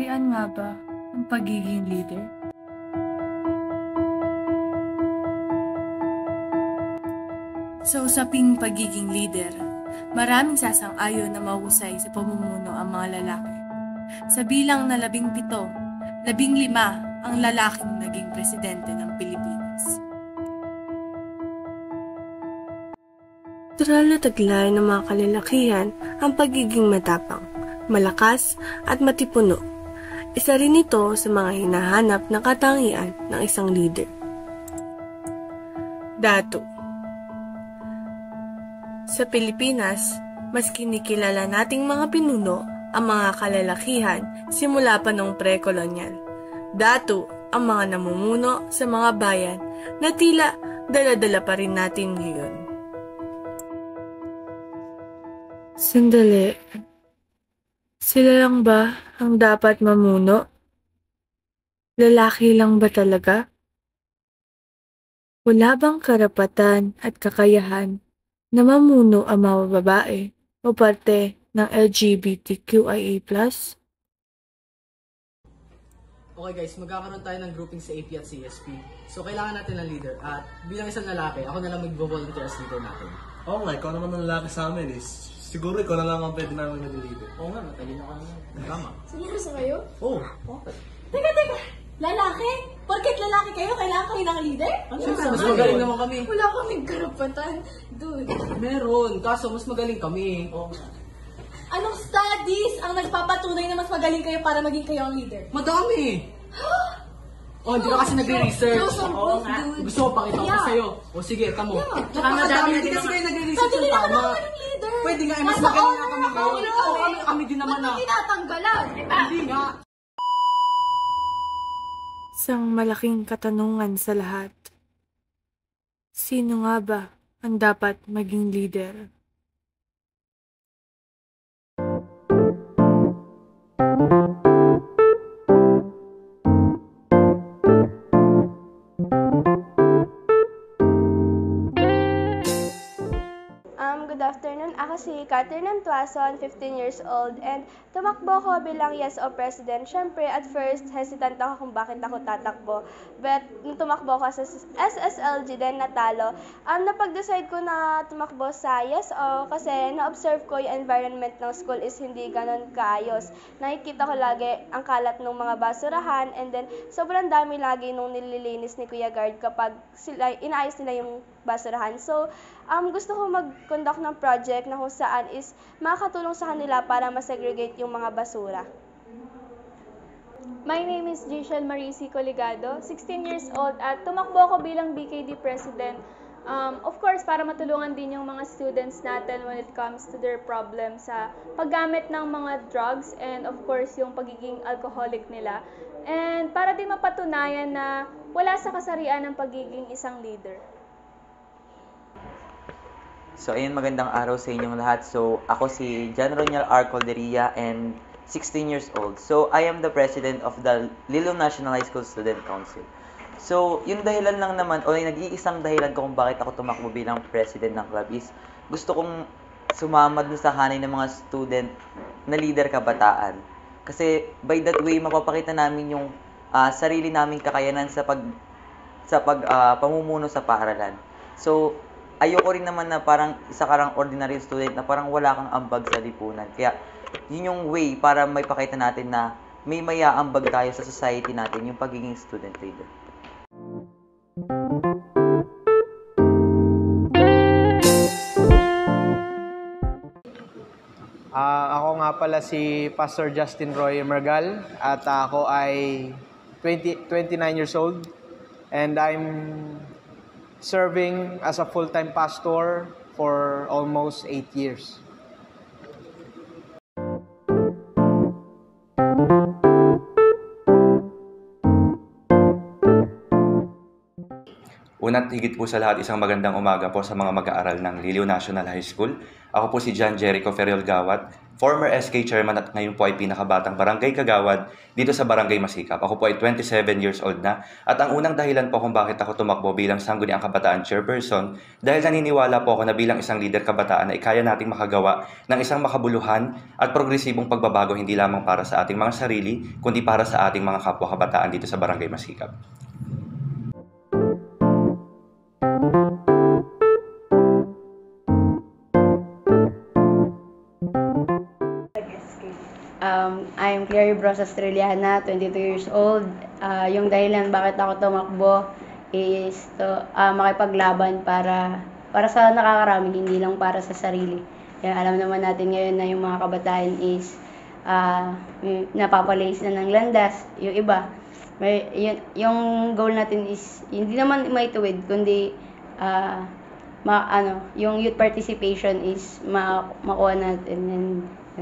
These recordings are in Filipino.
kasarian nga ba ang pagiging leader? Sa usaping pagiging leader, maraming sasang-ayon na mahusay sa pamumuno ang mga lalaki. Sa bilang na 17, 15 ang lalaking naging presidente ng Pilipinas. Natural na taglay ng mga kalalakihan ang pagiging matapang, malakas at matipuno. Isa rin ito sa mga hinahanap na katangian ng isang leader. Dato. Sa Pilipinas, mas kinikilala nating mga pinuno ang mga kalalakihan simula pa noong pre-kolonyal. Dato ang mga namumuno sa mga bayan na tila dala-dala pa rin natin ngayon. Sandali. Sila lang ba ang dapat mamuno? Lalaki lang ba talaga? Wala bang karapatan at kakayahan na mamuno ang mga babae o parte ng LGBTQIA+? Okay guys, magkakaroon tayo ng grouping sa AP at CSP. So kailangan natin ng leader at bilang isang lalaki, ako na lang mag-volunteer as leader natin. Oo nga, ikaw naman ang lalaki sa amin is. Siguro ikaw na lang ang pwede namin mag-leader. Oo nga, matalino ka naman. Tama. Seryoso kayo? Oo. Teka! Lalaki? Porket lalaki kayo, kailangan kayo ng leader? Siyempre, mas magaling naman kami. Wala kaming karapatan. Dude. Meron, kaso mas magaling kami. Anong studies ang nagpapatunay na mas magaling kayo para maging kayo ang leader? Madami! Hindi ka kasi nagre-research. Oo nga. Gusto ko pakita ko sa'yo. Sige, tamo. Napakadami din kasi kayo nagre-research Sabi ng nila tama. naman ako ng leader. Pwede nga, mas Nasa magaling nga honor kami ako, ngayon. no? Kami din naman Ba't mo tinatanggalan? Hindi nga. Isang malaking katanungan sa lahat. Sino nga ba ang dapat maging leader? Good afternoon. Ako si Catherine M. Tuason, 15 years old, and tumakbo ko bilang yes o president. Siyempre, at first, hesitant ako kung bakit ako tatakbo. But, nung tumakbo ko sa SSLG din natalo, napag-decide ko na tumakbo sa yes o kasi na-observe ko yung environment ng school is hindi ganun kaayos. Nakikita ko lagi ang kalat ng mga basurahan, and then sobrang dami lagi nung nililinis ni Kuya Guard kapag inaayos nila yung basurahan. So, gusto ko mag-conduct ng project na kung saan is makakatulong sa kanila para ma-segregate yung mga basura. My name is Giselle Marisi Coligado, 16 years old at tumakbo ako bilang BKD President. Of course, para matulungan din yung mga students natin when it comes to their problem sa paggamit ng mga drugs and of course yung pagiging alcoholic nila. And para din mapatunayan na wala sa kasarian ng pagiging isang leader. So, ayun, magandang araw sa inyong lahat. So, ako si John Roniel R. Calderia and 16 years old. So, I am the president of the Lilo National High School Student Council. So, yung dahilan lang naman, o yung nag-iisang dahilan ko kung bakit ako tumakbo bilang president ng club is gusto kong sumama dun sa hanay ng mga student na leader kabataan. Kasi, by that way, mapapakita namin yung sarili naming kakayanan sa pamumuno sa paaralan. So, ayoko rin naman na parang isa karang ordinary student na parang wala kang ambag sa lipunan. Kaya, yun yung way para may pakita natin na may maya-ambag tayo sa society natin, yung pagiging student leader. Ako nga pala si Pastor Justin Roy Mergal at ako ay 29 years old and I'm serving as a full-time pastor for almost 8 years. Una't higit po sa lahat, isang magandang umaga po sa mga mag-aaral ng Liliw National High School. Ako po si John Jericho Ferriol Gawad, former SK Chairman at ngayon po ay pinakabatang barangay kagawad dito sa Barangay Masikap. Ako po ay 27 years old na at ang unang dahilan po kung bakit ako tumakbo bilang Sangguniang Kabataan Chairperson dahil naniniwala po ako na bilang isang leader kabataan ay kaya nating makagawa ng isang makabuluhan at progresibong pagbabago hindi lamang para sa ating mga sarili kundi para sa ating mga kapwa kabataan dito sa Barangay Masikap. I'm Clary Brosas Trilliana, 22 years old. Yung dahilan bakit ako tumakbo is makipaglaban para sa nakakarami, hindi lang para sa sarili. Kaya alam naman natin ngayon na yung mga kabataan is napapalays na ng landas. Yung iba, yung goal natin is hindi naman maituwid, kundi yung youth participation is makuha natin.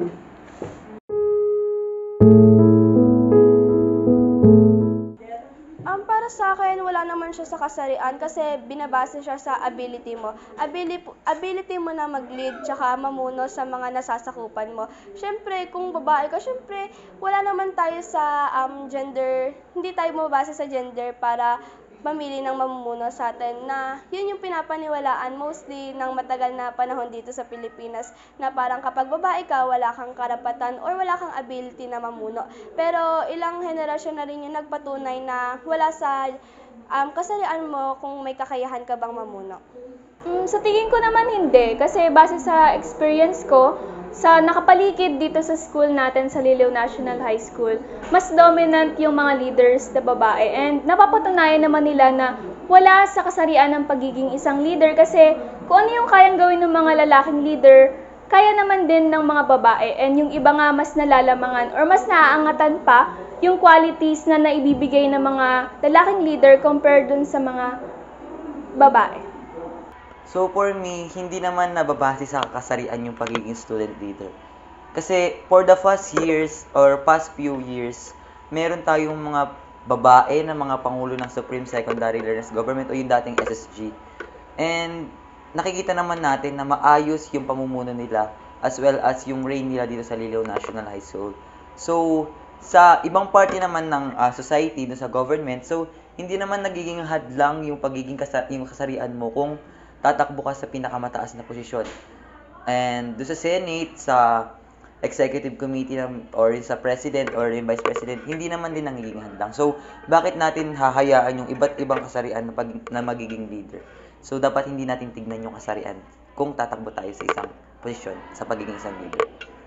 Para sa akin, wala naman siya sa kasarian kasi binabase siya sa ability mo. Ability mo na mag-lead tsaka mamuno sa mga nasasakupan mo. Siyempre, kung babae ka, siyempre, wala naman tayo sa gender, hindi tayo mabase sa gender para mamili ng mamumuno sa atin na yun yung pinapaniwalaan mostly ng matagal na panahon dito sa Pilipinas na parang kapag babae ka, wala kang karapatan or wala kang ability na mamuno. Pero ilang henerasyon na rin yung nagpatunay na wala sa kasarian mo kung may kakayahan ka bang mamuno. Sa tingin ko naman hindi kasi base sa experience ko, sa nakapaligid dito sa school natin sa Liliw National High School, mas dominant yung mga leaders na babae and napapatunayan naman nila na wala sa kasarian ng pagiging isang leader kasi kung ano yung kayang gawin ng mga lalaking leader, kaya naman din ng mga babae and yung iba nga mas nalalamangan or mas naaangatan pa yung qualities na naibibigay ng mga lalaking leader compared dun sa mga babae. So for me, hindi naman nababase sa kasarian yung pagiging student leader. Kasi for the past few years, meron tayong mga babae na mga pangulo ng Supreme Secondary Learners Government o yung dating SSG. And nakikita naman natin na maayos yung pamumuno nila as well as yung reign nila dito sa Liliw National High School. So sa ibang party naman ng society, sa government, so hindi naman nagiging hadlang yung pagiging yung kasarian mo kung tatakbo ka sa pinakamataas na posisyon. And doon sa Senate, sa Executive Committee or sa President or yung Vice President, hindi naman din nagiging hadlang. So, bakit natin hahayaan yung iba't ibang kasarian na magiging leader? So, dapat hindi natin tignan yung kasarian kung tatakbo tayo sa isang posisyon, sa pagiging isang leader.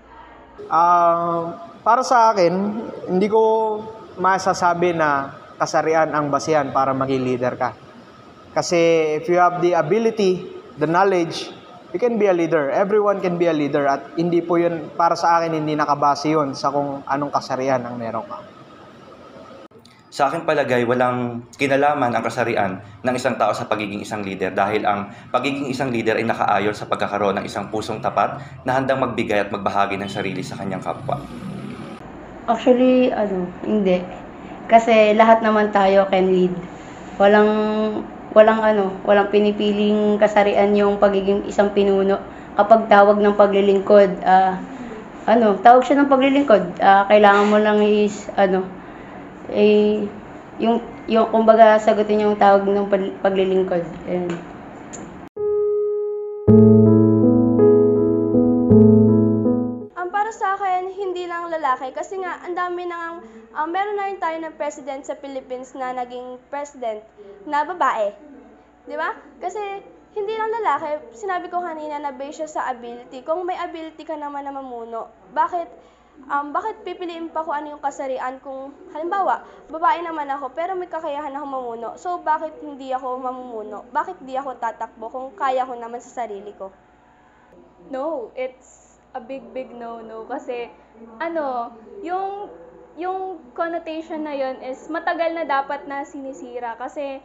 Para sa akin, hindi ko masasabi na kasarian ang basihan para maging leader ka. Kasi if you have the ability, the knowledge, you can be a leader. Everyone can be a leader at hindi po yun, para sa akin, hindi nakabase yun sa kung anong kasarian ang meron ka. Sa aking palagay, walang kinalaman ang kasarian ng isang tao sa pagiging isang leader dahil ang pagiging isang leader ay nakaayon sa pagkakaroon ng isang pusong tapat na handang magbigay at magbahagi ng sarili sa kanyang kapwa. Actually, hindi. Kasi lahat naman tayo can lead. Walang pinipiling kasarian yung pagiging isang pinuno. Kapag tawag ng paglilingkod, tawag siya ng paglilingkod. Kailangan mo lang is, yung kumbaga sagutin yung tawag ng paglilingkod. Para sa akin, hindi lang lalaki kasi nga ang dami nang meron na rin tayo ng president sa Philippines na naging president na babae. 'Di ba? Kasi hindi lang lalaki, sinabi ko kanina na based siya sa ability. Kung may ability ka naman na mamuno, bakit pipiliin pa ko ano yung kasarian kung halimbawa, babae naman ako pero may kakayahan ako mamuno. So bakit hindi ako mamumuno? Bakit di ako tatakbo kung kaya ko naman sa sarili ko? No, it's a big no kasi yung connotation na yon is matagal na dapat na sinisira kasi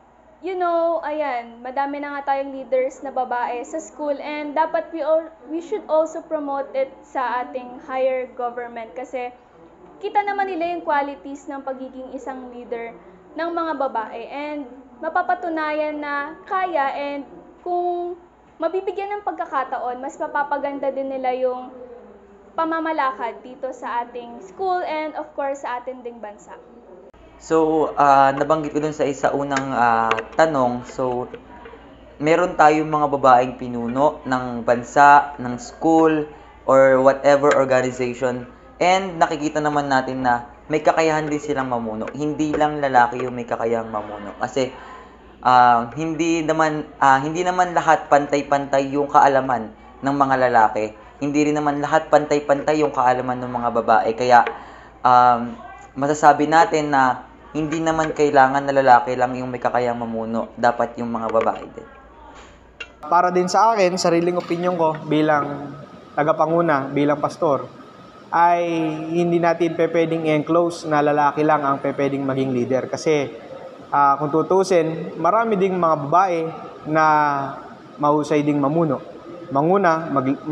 madami na nga tayong leaders na babae sa school and dapat we should also promote it sa ating higher government kasi kita naman nila yung qualities ng pagiging isang leader ng mga babae and mapapatunayan na kaya, and kung mabibigyan ng pagkakataon, mas mapapaganda din nila yung pamamalakad dito sa ating school and of course sa ating ding bansa. So, nabanggit ko dun sa unang tanong. So, meron tayong mga babaeng pinuno ng bansa, ng school, or whatever organization. And nakikita naman natin na may kakayahan din silang mamuno. Hindi lang lalaki yung may kakayahang mamuno. Kasi hindi naman lahat pantay-pantay yung kaalaman ng mga lalaki. Hindi rin naman lahat pantay-pantay yung kaalaman ng mga babae. Kaya masasabi natin na hindi naman kailangan na lalaki lang yung may kakayahang mamuno. Dapat yung mga babae din. Para din sa akin, sariling opinion ko bilang tagapanguna, bilang pastor, ay hindi natin pwedeng i-enclose na lalaki lang ang pwedeng maging leader. Kasi kung tutusin, marami ding mga babae na mahusay ding mamuno. Manguna,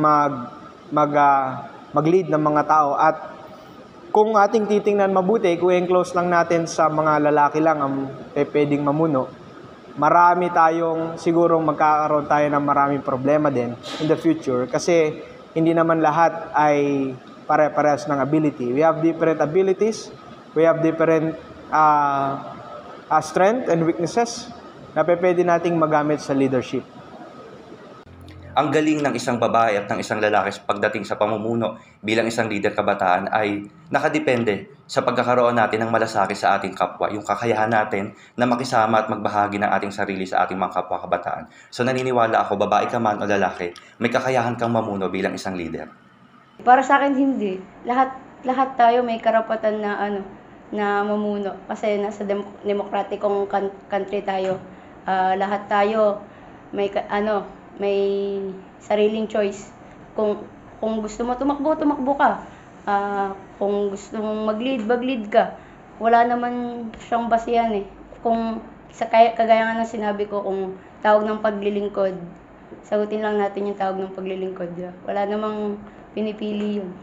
mag-lead ng mga tao. At kung ating titingnan mabuti, kung i-enclose lang natin sa mga lalaki lang ang pwedeng mamuno, marami tayong siguro magkakaroon tayo ng maraming problema din in the future. Kasi hindi naman lahat ay pare-parehas ng ability. We have different abilities. We have different strength and weaknesses na pwede nating magamit sa leadership. Ang galing ng isang babae at ng isang lalaki pagdating sa pamumuno bilang isang leader kabataan ay nakadepende sa pagkakaroon natin ng malasakit sa ating kapwa, yung kakayahan natin na makisama at magbahagi ng ating sarili sa ating mga kapwa kabataan. So naniniwala ako, babae ka man o lalaki, may kakayahan kang mamuno bilang isang leader. Para sa akin hindi. Lahat tayo may karapatan na mamuno kasi nasa demokratikong country tayo. Lahat tayo may sariling choice. Kung gusto mo tumakbo ka. Kung gusto mong mag-lead ka. Wala naman siyang basihan eh. Kung kagaya nga ng sinabi ko, kung tawag ng paglilingkod, sagutin lang natin yung tawag ng paglilingkod. Wala namang pinipili yun.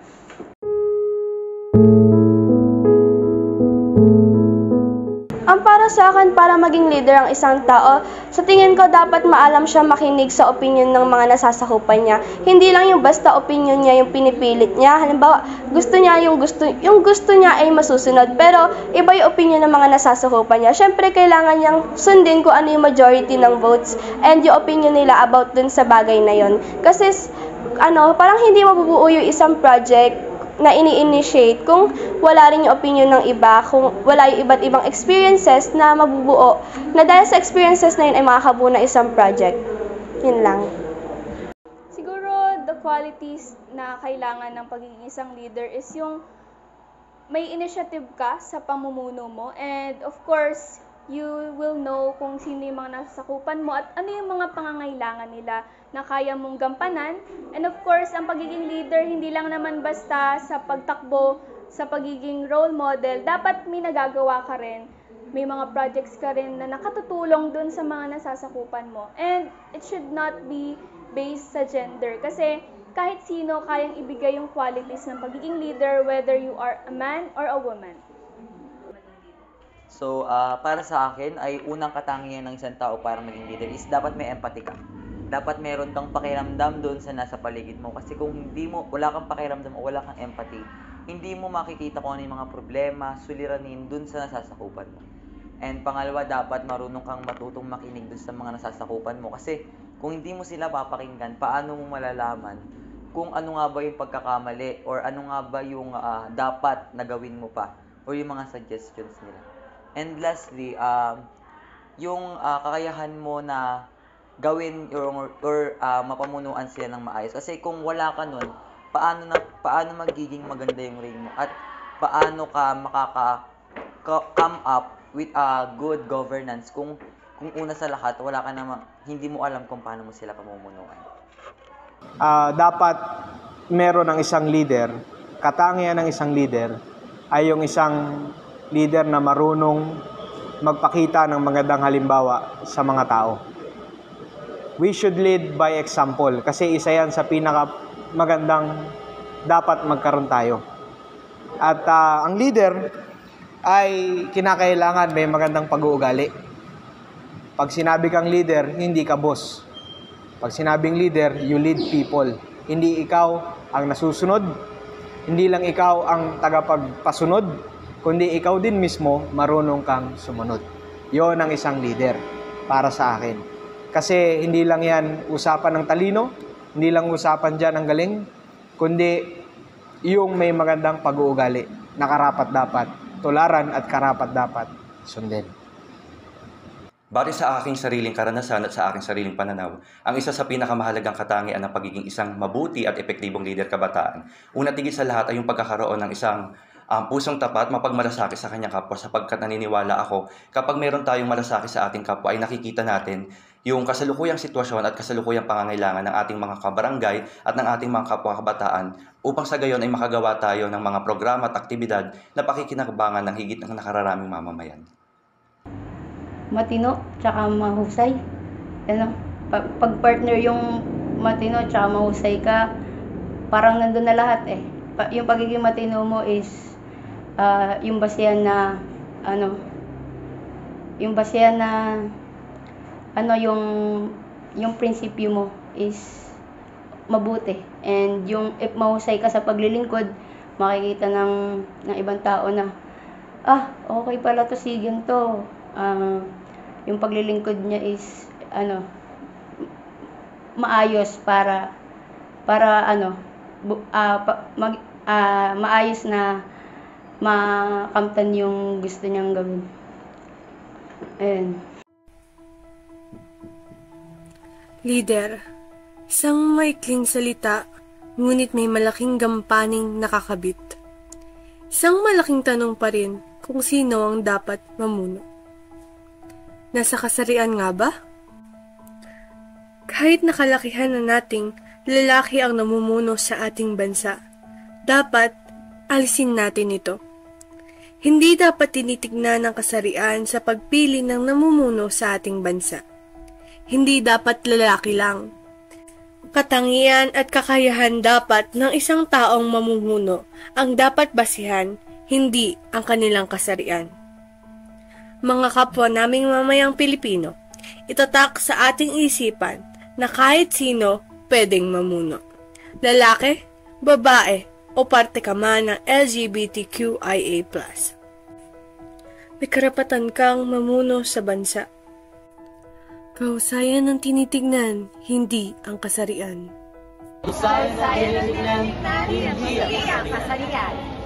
Ang para sa akin, para maging leader ang isang tao, sa tingin ko dapat maalam siya makinig sa opinion ng mga nasasakupan niya. Hindi lang yung basta opinion niya yung pinipilit niya. Halimbawa, yung gusto niya ay masusunod, pero iba yung opinion ng mga nasasakupan niya. Syempre, kailangan niyang sundin kung ano yung majority ng votes and yung opinion nila about dun sa bagay na yon. Kasi parang hindi mabubuo yung isang project na ini-initiate kung wala rin yung opinion ng iba, kung wala yung iba't ibang experiences na mabubuo, na dahil sa experiences na yun ay makakabuo na isang project. Yun lang. Siguro, the qualities na kailangan ng pagiging isang leader is yung may initiative ka sa pamumuno mo, and of course, you will know kung sino yung mga nasasakupan mo at ano yung mga pangangailangan nila na kaya mong gampanan. And of course, ang pagiging leader, hindi lang naman basta sa pagtakbo, sa pagiging role model. Dapat may nagagawa ka rin. May mga projects ka rin na nakatutulong dun sa mga nasasakupan mo. And it should not be based sa gender. Kasi kahit sino kayang ibigay yung qualities ng pagiging leader, whether you are a man or a woman. So, para sa akin, ay unang katangian ng isang tao para maging leader is dapat may empathy ka. Dapat meron kang pakiramdam doon sa nasa paligid mo. Kasi kung wala kang pakiramdam o wala kang empathy, hindi mo makikita kung ano yung mga problema, suliranin doon sa nasasakupan mo. And pangalawa, dapat marunong kang matutong makinig doon sa mga nasasakupan mo. Kasi kung hindi mo sila papakinggan, paano mo malalaman kung ano nga ba yung pagkakamali or ano nga ba yung dapat na gawin mo pa or yung mga suggestions nila. And lastly, yung kakayahan mo na gawin or mapamunuan sila ng maayos. Kasi kung wala ka nun, paano magiging maganda yung reign mo at paano ka come up with a good governance kung una sa lahat hindi mo alam kung paano mo sila pamumunuan. Dapat meron ng isang leader, katangian ng isang leader ay yung isang leader na marunong magpakita ng magandang halimbawa sa mga tao. We should lead by example kasi isa yan sa pinakamagandang dapat magkaroon tayo. At ang leader ay kinakailangan may magandang pag-uugali. Pag sinabi kang leader, hindi ka boss. Pag sinabing leader, you lead people. Hindi ikaw ang nasusunod, hindi lang ikaw ang tagapagpasunod, kundi ikaw din mismo marunong kang sumunod. Yon ang isang leader para sa akin. Kasi hindi lang yan usapan ng talino, hindi lang usapan dyan ng galing, kundi yung may magandang pag-uugali na karapat-dapat, tularan at karapat-dapat sundin. Base sa aking sariling karanasan at sa aking sariling pananaw, ang isa sa pinakamahalagang katangian ng pagiging isang mabuti at epektibong leader kabataan, una tigil sa lahat ay yung pagkakaroon ng isang pusong tapat, mapagmalasakit sa kanyang kapwa, sapagkat naniniwala ako, kapag meron tayong malasakit sa ating kapwa ay nakikita natin yung kasalukuyang sitwasyon at kasalukuyang pangangailangan ng ating mga kabarangay at ng ating mga kapwa kabataan upang sa gayon ay makagawa tayo ng mga programa at aktibidad na pakikinabangan ng higit ng nakararaming mamamayan. Matino, tsaka mahusay. Ano, pag partner yung matino, tsaka mahusay ka, parang nandun na lahat eh. Yung pagiging matino mo is, yung basihan na, yung prinsipyo mo is mabuti. And yung if mahusay ka sa paglilingkod, makikita ng ibang tao na, okay pala to, si ganito. Yung paglilingkod niya is maayos para maayos na makamtan yung gusto niyang gawin. Ayun. Leader, isang maikling salita, ngunit may malaking gampaning nakakabit. Isang malaking tanong pa rin kung sino ang dapat mamuno. Nasa kasarian nga ba? Kahit nakalakihan na nating lalaki ang namumuno sa ating bansa, dapat alisin natin ito. Hindi dapat tinitignan ng kasarian sa pagpili ng namumuno sa ating bansa. Hindi dapat lalaki lang. Katangian at kakayahan dapat ng isang taong mamumuno ang dapat basihan, hindi ang kanilang kasarian. Mga kapwa naming mamayang Pilipino, itatak sa ating isipan na kahit sino pwedeng mamuno. Lalaki, babae, o parte ka man ng LGBTQIA+. May karapatan kang mamuno sa bansa. Kahusayan ang tinitignan, hindi ang kasarian. Kahusayan ang tinitignan, hindi ang kasarian.